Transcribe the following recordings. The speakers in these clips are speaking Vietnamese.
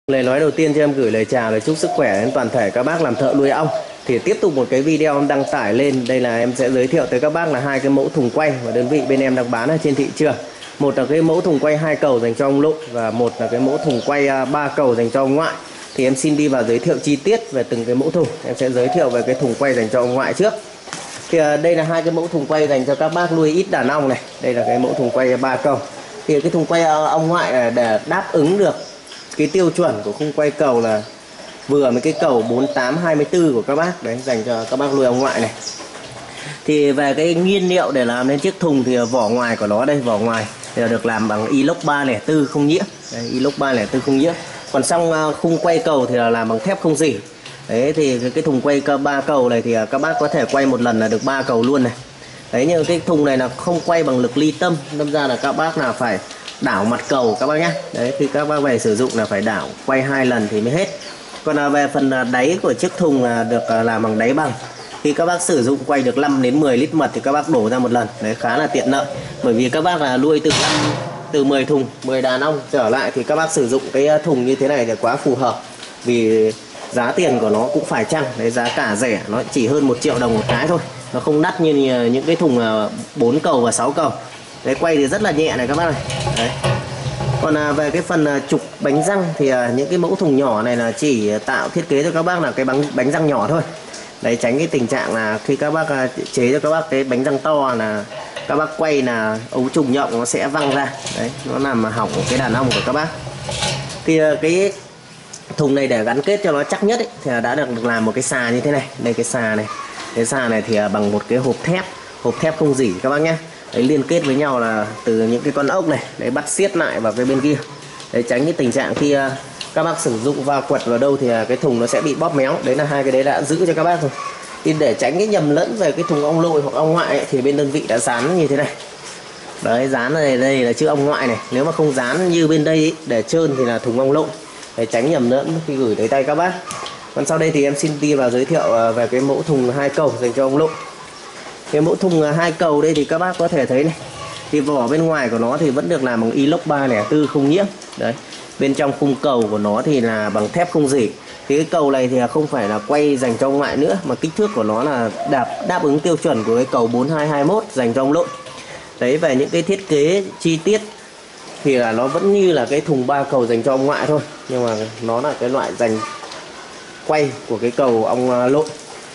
Lời nói đầu tiên cho em gửi lời chào, lời chúc sức khỏe đến toàn thể các bác làm thợ nuôi ong. Thì tiếp tục một cái video em đăng tải lên. Đây là em sẽ giới thiệu tới các bác là hai cái mẫu thùng quay mà đơn vị bên em đang bán ở trên thị trường. Một là cái mẫu thùng quay 2 cầu dành cho ong lụn và một là cái mẫu thùng quay 3 cầu dành cho ong ngoại. Thì em xin đi vào giới thiệu chi tiết về từng cái mẫu thùng. Em sẽ giới thiệu về cái thùng quay dành cho ong ngoại trước. Thì đây là hai cái mẫu thùng quay dành cho các bác nuôi ít đàn ong này. Đây là cái mẫu thùng quay 3 cầu. Thì cái thùng quay ong ngoại này để đáp ứng được cái tiêu chuẩn của khung quay cầu là vừa với cái cầu 48-24 của các bác đấy, dành cho các bác nuôi ong ngoại này. Thì về cái nguyên liệu để làm nên chiếc thùng thì vỏ ngoài của nó đây, vỏ ngoài thì được làm bằng inox 304 không nhiễm. Đấy, inox 304 không nhiễm. Còn xong khung quay cầu thì là làm bằng thép không rỉ. Đấy thì cái thùng quay 3 cầu này thì các bác có thể quay một lần là được 3 cầu luôn này. Đấy, nhưng cái thùng này là không quay bằng lực ly tâm, đâm ra là các bác là phải đảo mặt cầu các bác nhé. Đấy, khi các bác về sử dụng là phải đảo quay 2 lần thì mới hết. Còn về phần đáy của chiếc thùng là được làm bằng đáy bằng. Khi các bác sử dụng quay được 5 đến 10 lít mật thì các bác đổ ra một lần. Đấy, khá là tiện lợi. Bởi vì các bác là nuôi từ 10 thùng, 10 đàn ong trở lại thì các bác sử dụng cái thùng như thế này thì quá phù hợp. Vì giá tiền của nó cũng phải chăng. Đấy, giá cả rẻ, nó chỉ hơn 1 triệu đồng một cái thôi. Nó không đắt như những cái thùng 4 cầu và 6 cầu. Đấy, quay thì rất là nhẹ này các bác này. Đấy. Còn về cái phần trục bánh răng thì những cái mẫu thùng nhỏ này là chỉ tạo thiết kế cho các bác là cái bánh răng nhỏ thôi. Đấy, tránh cái tình trạng là khi các bác chế cho các bác cái bánh răng to là các bác quay là ấu trùng nhộng nó sẽ văng ra. Đấy, nó làm hỏng cái đàn ong của các bác. Thì cái thùng này để gắn kết cho nó chắc nhất ấy, thì đã được làm một cái xà như thế này. Đây cái xà này. Cái xà này thì bằng một cái hộp thép không rỉ các bác nhé. Đấy, liên kết với nhau là từ những cái con ốc này, đấy, bắt siết lại vào cái bên kia. Đấy, tránh cái tình trạng khi các bác sử dụng va quật vào đâu thì cái thùng nó sẽ bị bóp méo. Đấy là hai cái đấy đã giữ cho các bác rồi. Thì để tránh cái nhầm lẫn về cái thùng ong lội hoặc ong ngoại ấy, thì bên đơn vị đã dán như thế này. Đấy, dán này, đây là chữ ong ngoại này. Nếu mà không dán như bên đây ấy, để trơn thì là thùng ong lội. Để tránh nhầm lẫn khi gửi tới tay các bác. Còn sau đây thì em xin đi vào giới thiệu về cái mẫu thùng 2 cầu dành cho ong lội. Cái mẫu thùng 2 cầu đây thì các bác có thể thấy này, thì vỏ bên ngoài của nó thì vẫn được làm bằng inox 304 không nhiễm. Đấy, bên trong khung cầu của nó thì là bằng thép không rỉ. Thì cái cầu này thì không phải là quay dành cho ong ngoại nữa, mà kích thước của nó là đáp ứng tiêu chuẩn của cái cầu 4221 dành cho ong lội. Đấy, về những cái thiết kế chi tiết thì là nó vẫn như là cái thùng 3 cầu dành cho ong ngoại thôi, nhưng mà nó là cái loại dành quay của cái cầu ong lội.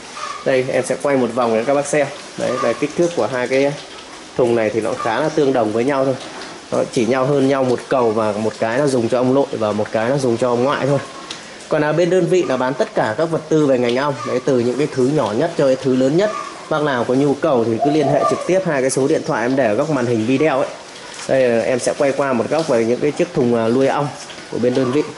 Đây em sẽ quay một vòng để các bác xem. Đấy, về kích thước của hai cái thùng này thì nó khá là tương đồng với nhau thôi. Nó chỉ nhau hơn nhau một cầu, và một cái nó dùng cho ong lội và một cái nó dùng cho ong ngoại thôi. Còn bên đơn vị là bán tất cả các vật tư về ngành ong. Đấy, từ những cái thứ nhỏ nhất cho cái thứ lớn nhất. Bác nào có nhu cầu thì cứ liên hệ trực tiếp hai cái số điện thoại em để ở góc màn hình video ấy. Đây em sẽ quay qua một góc về những cái chiếc thùng nuôi ong của bên đơn vị.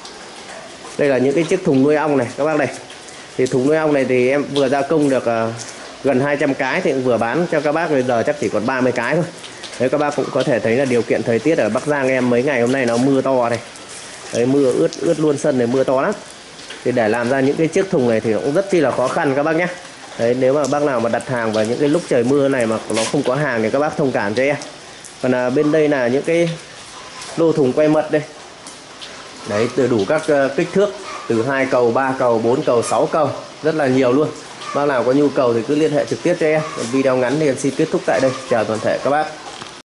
Đây là những cái chiếc thùng nuôi ong này các bác này. Thì thùng nuôi ong này thì em vừa gia công được gần 200 cái thì vừa bán cho các bác, bây giờ chắc chỉ còn 30 cái thôi. Đấy, các bác cũng có thể thấy là điều kiện thời tiết ở Bắc Giang em mấy ngày hôm nay nó mưa to này. Đấy, mưa ướt luôn sân này, mưa to lắm. Thì để làm ra những cái chiếc thùng này thì cũng rất chi là khó khăn các bác nhé. Đấy, nếu mà bác nào mà đặt hàng vào những cái lúc trời mưa này mà nó không có hàng thì các bác thông cảm cho em. Còn bên đây là những cái lô thùng quay mật đây. Đấy, từ đủ các kích thước, từ 2 cầu, 3 cầu, 4 cầu, 6 cầu, rất là nhiều luôn. Bác nào có nhu cầu thì cứ liên hệ trực tiếp cho em. Video ngắn thì em xin kết thúc tại đây. Chào toàn thể các bác.